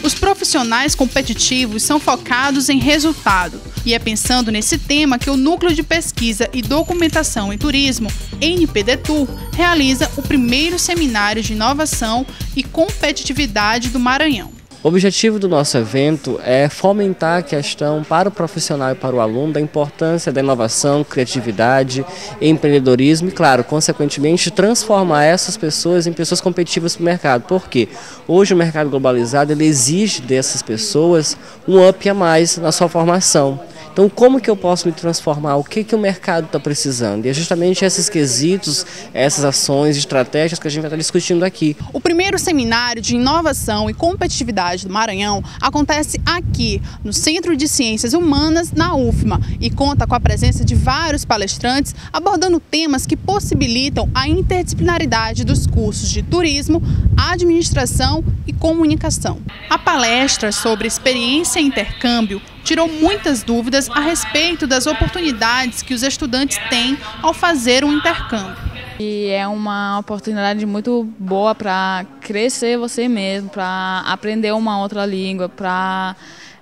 Os profissionais competitivos são focados em resultado. E é pensando nesse tema que o Núcleo de Pesquisa e Documentação em Turismo, NPDTur, realiza o primeiro seminário de inovação e competitividade do Maranhão. O objetivo do nosso evento é fomentar a questão para o profissional e para o aluno da importância da inovação, criatividade, empreendedorismo e, claro, consequentemente, transformar essas pessoas em pessoas competitivas para o mercado. Por quê? Hoje o mercado globalizado ele exige dessas pessoas um up a mais na sua formação. Então, como que eu posso me transformar? O que o mercado está precisando? E é justamente esses quesitos, essas ações, estratégias que a gente vai estar discutindo aqui. O primeiro seminário de inovação e competitividade do Maranhão acontece aqui, no Centro de Ciências Humanas, na UFMA, e conta com a presença de vários palestrantes abordando temas que possibilitam a interdisciplinaridade dos cursos de turismo, administração e comunicação. A palestra sobre experiência e intercâmbio tirou muitas dúvidas a respeito das oportunidades que os estudantes têm ao fazer um intercâmbio. E é uma oportunidade muito boa para crescer você mesmo, para aprender uma outra língua, para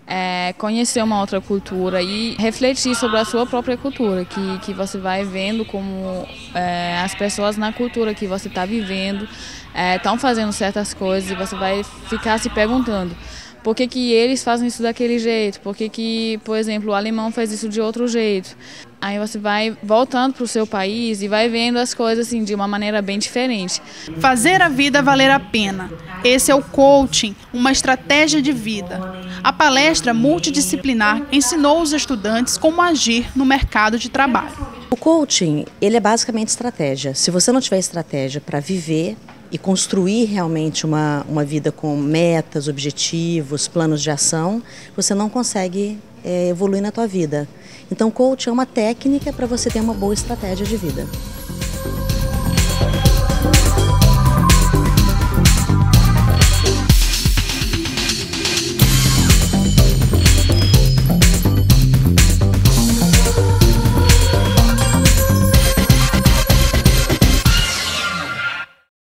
conhecer uma outra cultura e refletir sobre a sua própria cultura, que você vai vendo como as pessoas na cultura que você está vivendo estão fazendo certas coisas e você vai ficar se perguntando por que eles fazem isso daquele jeito, por que, por exemplo, o alemão faz isso de outro jeito. Aí você vai voltando para o seu país e vai vendo as coisas assim, de uma maneira bem diferente. Fazer a vida valer a pena. Esse é o coaching, uma estratégia de vida. A palestra multidisciplinar ensinou os estudantes como agir no mercado de trabalho. O coaching, ele é basicamente estratégia. Se você não tiver estratégia para viver e construir realmente uma vida com metas, objetivos, planos de ação, você não consegue evoluir na tua vida. Então, coaching é uma técnica para você ter uma boa estratégia de vida.